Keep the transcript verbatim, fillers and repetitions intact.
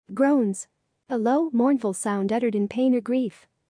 Groans. A low, mournful sound uttered in pain or grief.